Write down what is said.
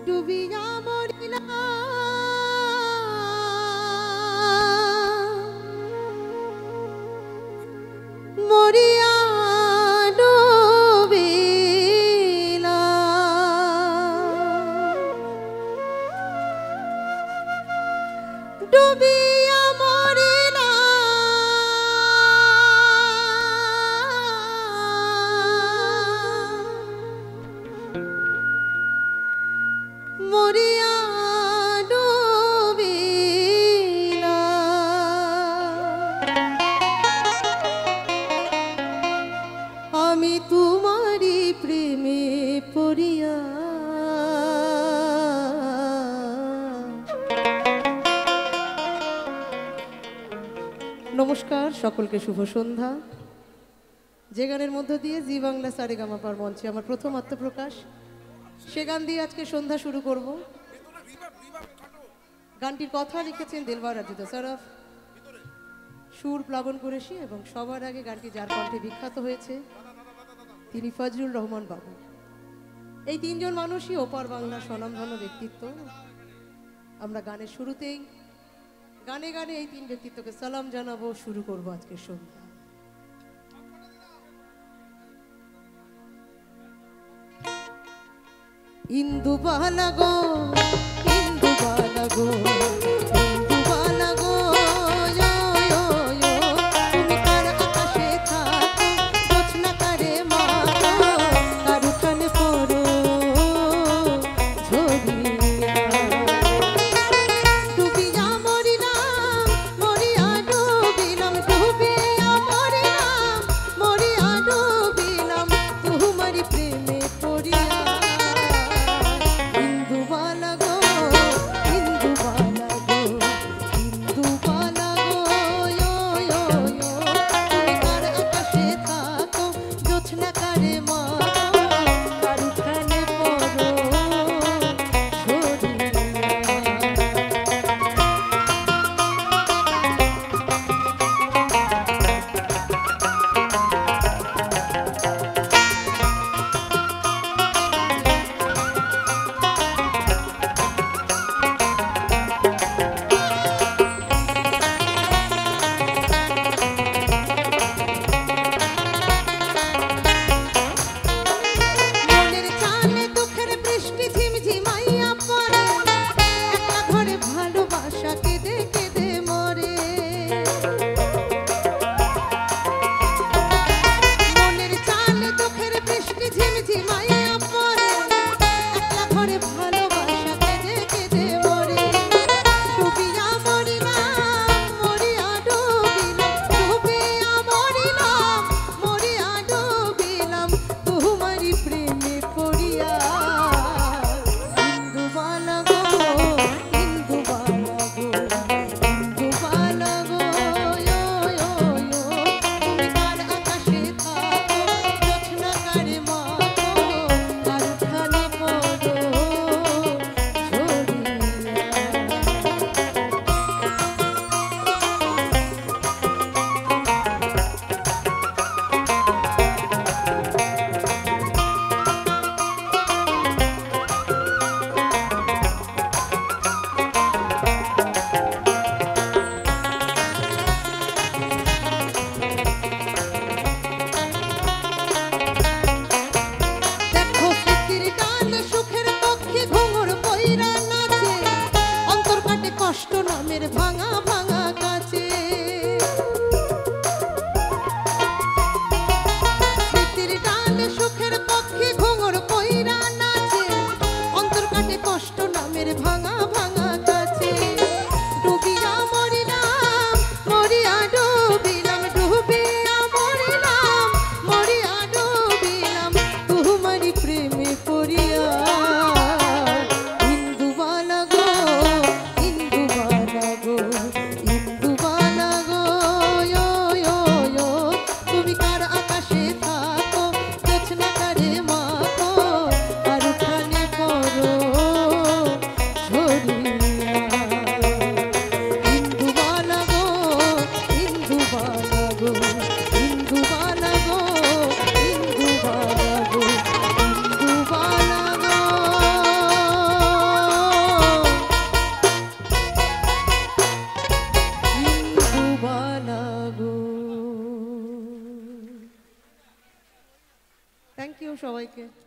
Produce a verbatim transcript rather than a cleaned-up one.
ডুবিয়া মরিলা মরিয়া ডুবিলা ডুবিয়া মরিলা মরিয়া ডুবিলা আমি তোমারি প্রেমে পড়িয়া নমস্কার সকলকে শুভ সন্ধ্যা। যে গানের মধ্য দিয়ে জি বাংলা সারেগামাপার মঞ্চে আমার প্রথম আত্মপ্রকাশ, সে গান দিয়ে আজকে সন্ধ্যা শুরু করব। গানটির কথা লিখেছেন দিলবার আজিদ সরফ, সুর প্লাবন কুরেশি এবং সবার আগে গানটি যার কণ্ঠে বিখ্যাত হয়েছে তিনি ফজলুর রহমান বাবু। এই তিনজন মানুষই ওপার বাংলার স্বনামধন্য ব্যক্তিত্ব। আমরা গানের শুরুতেই গানে গানে এই তিন ব্যক্তিত্বকে সালাম জানাবো, শুরু করবো আজকের সন্ধ্যা। ইন্দু বালা গো ইন্দু বালা গো ইন্দু বালা গো ইয়ো ইয়ো ইয়ো, তুমি কার আকাশে থাকো জোছনা কারে মাখো, কার উঠানে পড়ো ঝরিয়া। ডুবিয়া মরিলাম মরিয়া ডুবিলাম, ডুবিয়া মরিলাম মরিয়া ডুবিলাম, তোমারি প্রেমে পড়িয়া। ইন্দু বালা গো ইন্দু বালা গো ইন্দু বালা গো ইয়ো ইয়ো ইয়ো, তুমি কার আকাশে থাকো জোছনা কারে মাখো, কার উঠানে পড়ো মনের চালে দুঃখের বৃষ্টি ঝিমঝিমাইয়া পড়ে, একলা ঘরে ভালোবাসা কেঁদে কেঁদে মরে। মনের চালে দুঃখের বৃষ্টি ঝিমঝিমাইয়া পড়ে, একলা ঘরে ভালোবাসা কেঁদে কেঁদে মরে। ডুবিয়া মরিলাম মরিয়া ডুবিলাম, ডুবিয়া মরিলাম মরিয়া ডুবিলাম, তোমারি প্রেমে পড়িয়া। সবাইকে।